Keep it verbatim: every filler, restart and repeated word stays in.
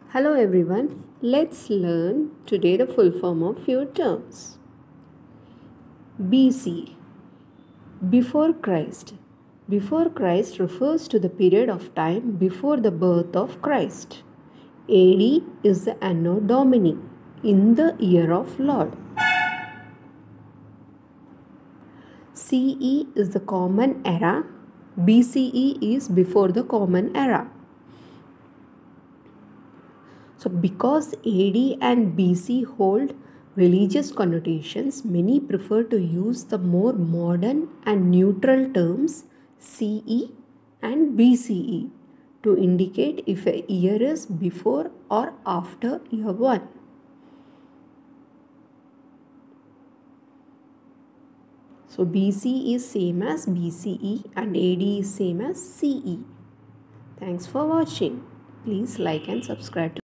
Hello everyone, let's learn today the full form of few terms. B C, before Christ. Before Christ refers to the period of time before the birth of Christ. A D is the Anno Domini, in the year of Lord. C E is the Common Era. B C E is before the Common Era. So because A D and B C hold religious connotations, many prefer to use the more modern and neutral terms C E and B C E to indicate if a year is before or after year one. So B C is same as B C E and A D is same as C E. Thanks for watching. Please like and subscribe to